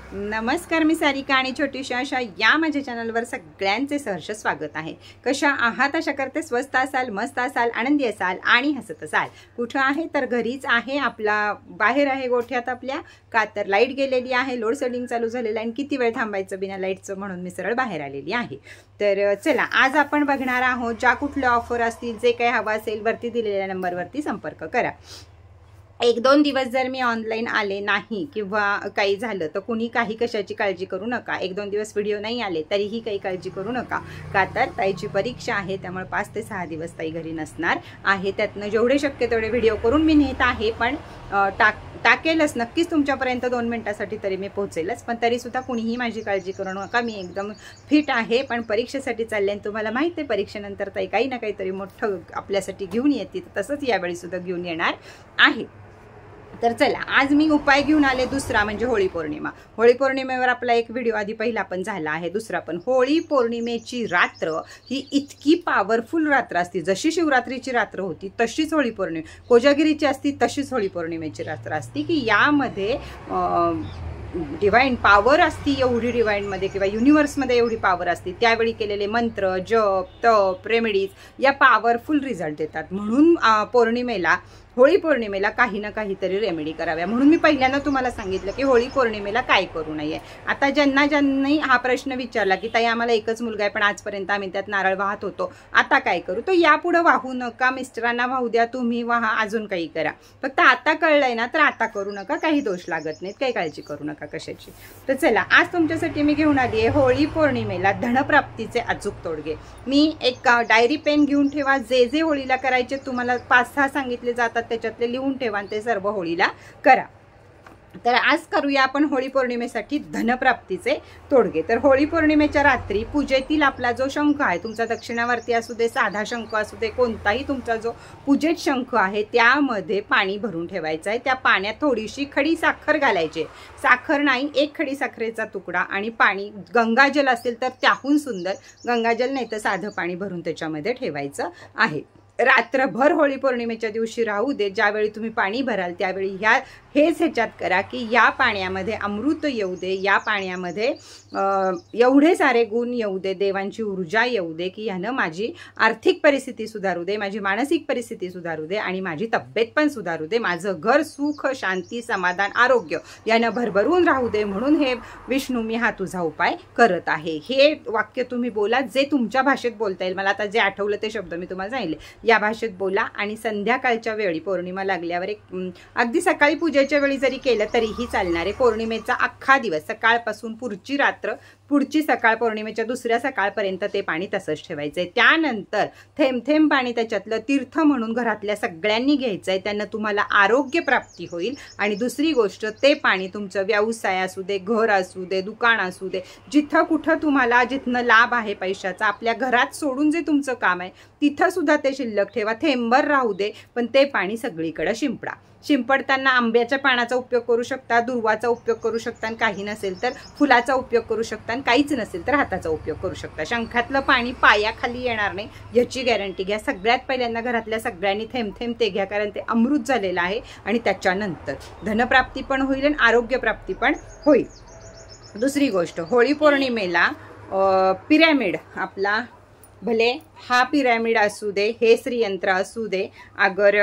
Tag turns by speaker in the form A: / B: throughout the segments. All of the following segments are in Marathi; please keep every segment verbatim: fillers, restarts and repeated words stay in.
A: नमस्कार, मी सारिका आणि छोटीशी आशा या माझ्या चॅनलवर सगळ्यांचे सहर्ष स्वागत आहे। कशा आहात? आशा करते स्वस्त असाल, मस्त असाल, आनंदी असाल आणि हसत असाल। कुठे आहे तर घरीच आहे, आपला बाहेर आहे गोठ्यात आपल्या, का तर लाईट गेलेली आहे, लोड शेडिंग चालू झालेलं आहे आणि किती वेळ थांबायचं बिना लाईटचं, म्हणून मी सरळ बाहेर आलेली आहे। तर चला, आज आपण बघणार आहोत ज्या कुठल्या ऑफर असतील, जे काही हवं असेल वरती दिलेल्या नंबरवरती संपर्क करा। एक दोन दिवस जर मी ऑनलाईन आले नाही किंवा काही झालं तर कुणी काही कशाची काळजी करू नका। एक दोन दिवस व्हिडिओ नाही आले तरीही काही काळजी करू नका, का तर ताईची परीक्षा आहे, त्यामुळे पाच ते सहा दिवस ताई घरी नसणार आहे। त्यातनं जेवढे शक्य तेवढे व्हिडिओ करून मी नेत आहे, पण टाक टाकेलच नक्कीच तुमच्यापर्यंत दोन मिनिटासाठी तरी मी पोहोचेलच, पण तरीसुद्धा कुणीही माझी काळजी करू नका। मी एकदम फिट आहे, पण परीक्षेसाठी चालले आणि तुम्हाला माहिती आहे परीक्षेनंतर ताई काही ना काहीतरी मोठं आपल्यासाठी घेऊन येते, तसंच यावेळीसुद्धा घेऊन येणार आहे। तर चला, आज मी उपाय घेऊन आले दुसरा, म्हणजे होळी पौर्णिमा। होळी पौर्णिमेवर आपला एक व्हिडिओ आधी पहिला पण झाला आहे, दुसरा पण। होळी पौर्णिमेची रात्र ही इतकी पॉवरफुल रात्र असते, जशी शिवरात्रीची रात्र होती तशीच होळी पौर्णिमा, कोजागिरीची असती तशीच होळी पौर्णिमेची रात्र असती, की यामध्ये डिवाइन पॉवर असती, एवढी डिवाइनमध्ये किंवा युनिवर्समध्ये एवढी पॉवर असते। त्यावेळी केलेले मंत्र, जप, तप, रेमेडीज या पॉवरफुल रिझल्ट देतात। म्हणून पौर्णिमेला होळी पौर्णिमेला काही ना काहीतरी रेमेडी कराव्या, म्हणून मी पहिल्यांदा तुम्हाला सांगितलं की होळी पौर्णिमेला काय करू नये। आता ज्यांना ज्यांनी हा प्रश्न विचारला की ताई आम्हाला एकच मुलगा आहे, पण आजपर्यंत आम्ही त्यात नारळ वाहत होतो, आता काय करू, तर यापुढे वाहू नका, मिस्टरांना वाहू द्या, तुम्ही वाहा, अजून काही करा, फक्त आता कळलंय ना तर आता करू नका, काही दोष लागत नाहीत, काही काळजी करू नका कशाची। तर चला, आज तुमच्यासाठी मी घेऊन आली आहे होळी पौर्णिमेला धनप्राप्तीचे अचूक तोडगे। मी एक डायरी पेन घेऊन ठेवा, जे जे होळीला करायचे तुम्हाला पाच सहा सांगितले जातात त्याच्यातले लिहून ठेवा आणि ते सर्व होळीला करा। तर आज करूया आपण होळी पौर्णिमेसाठी धनप्राप्तीचे तोडगे। तर होळी पौर्णिमेच्या रात्री पूजेतील आपला जो शंख आहे, तुमचा दक्षिणावर्ती असू दे, साधा शंख असू दे, कोणताही तुमचा जो पूजेत शंख आहे त्यामध्ये पाणी भरून ठेवायचं आहे। त्या पाण्यात थोडीशी खडी साखर घालायची, साखर नाही, एक खडी साखरेचा तुकडा, आणि पाणी गंगाजल असेल तर त्याहून सुंदर, गंगाजल नाही तर साधं पाणी भरून त्याच्यामध्ये ठेवायचं आहे। रात्रभर होळी पौर्णिमेच्या दिवशी राहू दे, ज्यावेळी तुम्ही पाणी भराल त्यावेळी ह्या हेच ह्याच्यात करा की या पाण्यामध्ये अमृत येऊ दे, या पाण्यामध्ये एवढे सारे गुण येऊ दे, देवांची ऊर्जा येऊ दे की ह्यानं माझी आर्थिक परिस्थिती सुधारू दे, माझी मानसिक परिस्थिती सुधारू दे आणि माझी तब्येत पण सुधारू दे, माझं घर सुख, शांती, समाधान, आरोग्य यानं भरभरून राहू दे, म्हणून हे विष्णू मी हा तुझा उपाय करत आहे। हे वाक्य तुम्ही बोला, जे तुमच्या भाषेत बोलता येईल, मला आता जे आठवलं ते शब्द मी तुम्हाला सांगितले या भाषेत बोला, आणि संध्याकाळच्या वेळी पौर्णिमा लागल्यावर एक अगदी सकाळी पूजेच्या वेळी जरी केलं तरीही चालणार आहे। पौर्णिमेचा अख्खा दिवस, सकाळपासून पुढची रात्र, पुढची सकाळ, पौर्णिमेच्या दुसऱ्या सकाळपर्यंत ते पाणी तसंच ठेवायचंय। त्यानंतर थेंब थेंब पाणी त्याच्यातलं तीर्थ म्हणून घरातल्या सगळ्यांनी घ्यायचंय, त्यांना तुम्हाला आरोग्य प्राप्ती होईल। आणि दुसरी गोष्ट, ते पाणी तुमचं व्यवसाय असू दे, घर असू दे, दुकान असू दे, जिथं कुठं तुम्हाला जिथनं लाभ आहे पैशाचा, आपल्या घरात सोडून जे तुमचं काम आहे तिथं सुद्धा ते शिल्लक ठेवा, थेंबर राहू दे, पण ते पाणी सगळीकडे शिंपडा। शिंपडताना आंब्याच्या पानाचा उपयोग करू शकता, दुर्वाचा उपयोग करू शकता, आणि काही नसेल तर फुलाचा उपयोग करू शकता, आणि काहीच नसेल तर हाताचा उपयोग करू शकता। शंखातलं पाणी पायाखाली येणार नाही याची गॅरंटी घ्या। सगळ्यात पहिल्यांदा घरातल्या सगळ्यांनी थेंब थेंब ते घ्या, कारण ते अमृत झालेलं आहे, आणि त्याच्यानंतर धनप्राप्ती पण होईल आणि आरोग्यप्राप्ती पण होईल। दुसरी गोष्ट, होळी पौर्णिमेला पिरॅमिड आपला, भले हा पिरॅमिड असू दे, हे श्रीयंत्र असू दे, अगर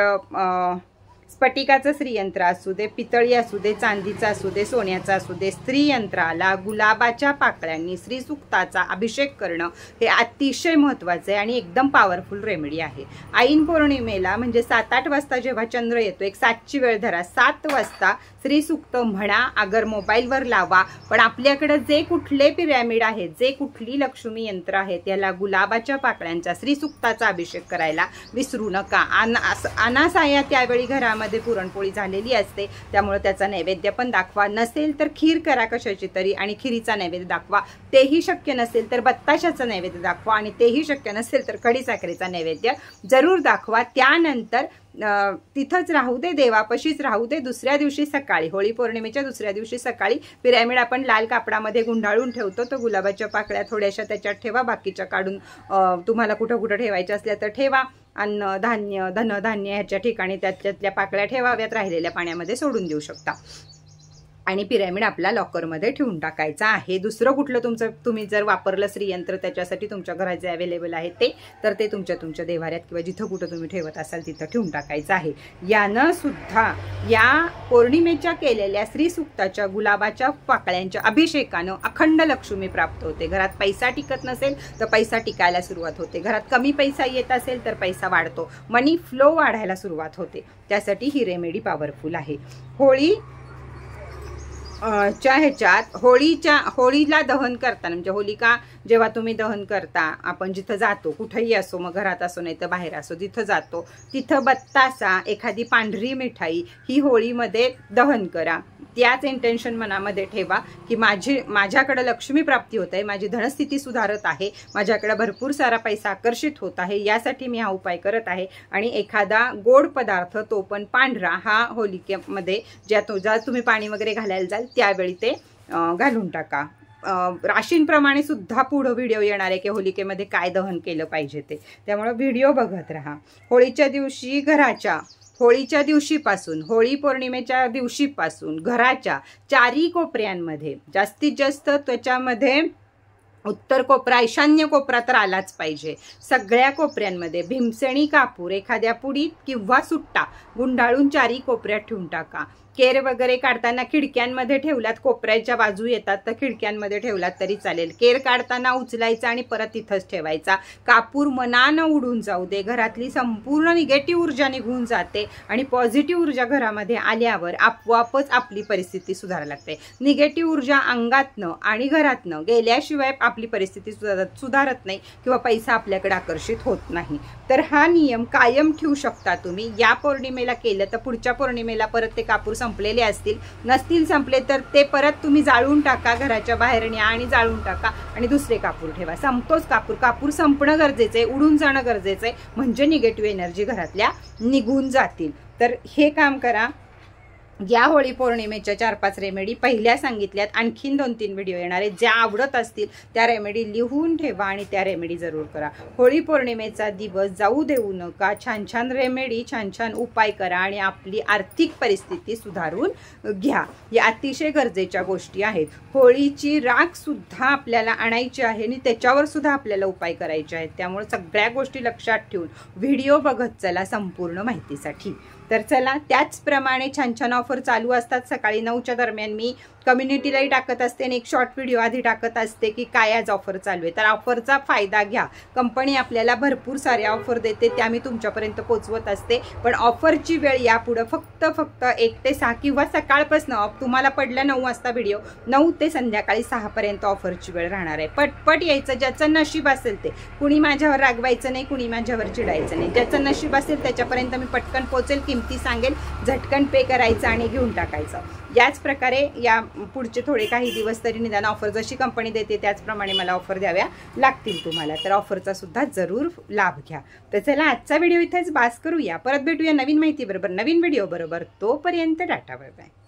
A: स्फटिकाचं श्रीयंत्र असू दे, पितळी असू दे, चांदीचा असू दे, सोन्याचा असू दे, श्रीयंत्राला गुलाबाच्या पाकळ्यांनी श्रीसुक्ताचा अभिषेक करणं हे अतिशय महत्त्वाचं आहे आणि एकदम पॉवरफुल रेमेडी आहे। ऐन पौर्णिमेला म्हणजे सात आठ वाजता जेव्हा चंद्र येतो, एक सातची वेळ धरा, सात वाजता श्रीसुक्त म्हणा, अगर मोबाईलवर लावा, पण आपल्याकडे जे कुठले पिरॅमिड आहेत, जे कुठली लक्ष्मी यंत्र आहेत, याला गुलाबाच्या पाकळ्यांचा श्रीसुक्ताचा अभिषेक करायला विसरू नका। अनासाया त्यावेळी घरामध्ये पुरणपोळी झालेली असते, त्यामुळे त्याचा नैवेद्य पण दाखवा, नसेल तर खीर करा कशाची तरी आणि खिरीचा नैवेद्य दाखवा, तेही शक्य नसेल तर बत्ताशाचा नैवेद्य दाखवा, आणि तेही शक्य नसेल तर खडी साखरेचा नैवेद्य जरूर दाखवा। त्यानंतर तिथंच राहू दे, देवापाशीच राहू दे। दुसऱ्या दिवशी सकाळी, होळी पौर्णिमेच्या दुसऱ्या दिवशी सकाळी पिरॅमिड आपण लाल कापडामध्ये गुंडाळून ठेवतो, तर गुलाबाच्या पाकळ्या थोड्याशा त्याच्यात ठेवा, बाकीच्या काढून तुम्हाला कुठं कुठं ठेवायच्या असल्या तर ठेवा। अन्न धान्य, धनधान्य ह्याच्या ठिकाणी त्याच्यातल्या पाकळ्या ठेवाव्यात, राहिलेल्या पाण्यामध्ये सोडून देऊ शकता। आणि पिरॅमिड आपला लॉकरमध्ये ठेवून टाकायचा आहे। दुसरं कुठलं तुमचं तुम्ही जर वापरलं श्रीयंत्र त्याच्यासाठी तुमच्या घरात जे अवेलेबल आहे ते तर ते तुमच्या तुमच्या देवाऱ्यात किंवा जिथं कुठं तुम्ही ठेवत असाल तिथं ठेवून टाकायचं आहे। यानं सुद्धा या पौर्णिमेच्या केलेल्या श्रीसूक्ताच्या गुलाबाच्या पाकळ्यांच्या अभिषेकानं अखंड लक्ष्मी प्राप्त होते। घरात पैसा टिकत नसेल तर पैसा टिकायला सुरुवात होते, घरात कमी पैसा येत असेल तर पैसा वाढतो, मनी फ्लो वाढायला सुरुवात होते। त्यासाठी ही रेमेडी पॉवरफुल आहे। होळी च्या ह्याच्यात होळीच्या होळीला दहन करताना म्हणजे होलिका जेव्हा तुम्ही दहन करता, आपण जिथं जातो कुठेही असो, मग घरात असो नाही तर बाहेर असो, जिथं जातो तिथं बत्तासा एखादी पांढरी मिठाई ही होळीमध्ये दहन करा। त्याच इंटेन्शन मनामध्ये ठेवा की माझी माझ्याकडे लक्ष्मी प्राप्ती होत आहे, माझी धनस्थिती सुधारत आहे, माझ्याकडे भरपूर सारा पैसा आकर्षित होत आहे, यासाठी मी हा उपाय करत आहे। आणि एखादा गोड पदार्थ तो पण पांढरा हा होलिकेमध्ये ज्या तो ज्या तुम्ही पाणी वगैरे घालायला जाल त्यावेळी ते घालून टाका। राशींप्रमाणे सुद्धा पुढे व्हिडिओ येणार आहे की होलिकेमध्ये काय दहन केलं पाहिजे ते, त्यामुळे व्हिडिओ बघत राहा। होळीच्या दिवशी घराच्या होळीच्या दिवशीपासून होळी पौर्णिमेच्या दिवशीपासून घराच्या चारी कोपऱ्यांमध्ये जास्तीत जास्त त्याच्यामध्ये उत्तर कोपरा ईशान्य कोपरा तर आलाच पाहिजे, सगळ्या कोपऱ्यांमध्ये भीमसेनी कापूर एखाद्या पुडीत किंवा सुट्टा गुंडाळून चारी कोपऱ्यात ठेवून टाका। केर वगैरे काढताना खिडक्यांमध्ये ठेवलात, कोपऱ्याच्या बाजू येतात तर खिडक्यांमध्ये ठेवलात तरी चालेल। केर काढताना उचलायचा आणि परत तिथंच ठेवायचा। कापूर मनानं उडून जाऊ दे, घरातली संपूर्ण निगेटिव्ह ऊर्जा निघून जाते आणि पॉझिटिव्ह ऊर्जा घरामध्ये आल्यावर आपोआपच आपली परिस्थिती सुधारायला लागते। निगेटिव्ह ऊर्जा अंगातनं आणि घरातनं गेल्याशिवाय आपली परिस्थिती सुधारत सुधारत नाही किंवा पैसा आपल्याकडे आकर्षित होत नाही। तर हा नियम कायम ठेवू शकता तुम्ही। या पौर्णिमेला केलं तर पुढच्या पौर्णिमेला परत ते कापूर संपलेले असतील, नसतील संपले तर ते परत तुम्ही जाळून टाका, घराच्या बाहेर न्या आणि जाळून टाका आणि दुसरे कापूर ठेवा। संपतोच कापूर, कापूर संपणं गरजेचं आहे, उडून जाणं गरजेचं आहे, म्हणजे निगेटिव्ह एनर्जी घरातल्या निघून जातील। तर हे काम करा। या होळी पौर्णिमेच्या चार पाच रेमेडी पहिल्या सांगितल्यात, आणखीन दोन तीन व्हिडिओ येणार आहेत, ज्या आवडत असतील त्या रेमेडी लिहून ठेवा आणि त्या रेमेडी जरूर करा। होळी पौर्णिमेचा दिवस जाऊ देऊ नका, छान छान रेमेडी छान छान उपाय करा आणि आपली आर्थिक परिस्थिती सुधारून घ्या। या अतिशय गरजेच्या गोष्टी आहेत। होळीची राख सुद्धा आपल्याला आणायची आहे आणि त्याच्यावर सुद्धा आपल्याला उपाय करायचे आहेत, त्यामुळे सगळ्या गोष्टी लक्षात ठेवून व्हिडिओ बघत चला संपूर्ण माहितीसाठी। तर चला, त्याचप्रमाणे छान छान ऑफर चालू असतात। सकाळी नऊच्या दरम्यान मी कम्युनिटीलाही टाकत असते आणि एक शॉर्ट व्हिडिओ आधी टाकत असते की काय आज ऑफर चालू आहे, तर ऑफरचा फायदा घ्या। कंपनी आपल्याला भरपूर साऱ्या ऑफर देते, त्या मी तुमच्यापर्यंत पोहोचवत असते, पण ऑफरची वेळ यापुढे फक्त फक्त एक ते सहा किंवा सकाळपासून तुम्हाला पडलं नऊ वाजता व्हिडिओ, नऊ ते संध्याकाळी सहा पर्यंत ऑफरची वेळ राहणार आहे। पटपट यायचं, ज्याचं नशीब असेल ते। कुणी माझ्यावर रागवायचं नाही, कुणी माझ्यावर चिडायचं नाही, ज्याचं नशीब असेल त्याच्यापर्यंत मी पटकन पोहोचेल, किमती सांगेल, झटकन पे करायचं आणि घेऊन टाकायचं। याच प्रकारे या पुढचे थोडे काही दिवस तरी निदान ऑफर जशी कंपनी देते त्याचप्रमाणे मला ऑफर द्याव्या लागतील तुम्हाला, तर ऑफरचा सुद्धा जरूर लाभ घ्या। तर चला, आजचा व्हिडिओ इथेच बास करूया, परत भेटूया नवीन माहिती बरोबर नवीन व्हिडिओ बरोबर। तोपर्यंत टाटा बाय बाय।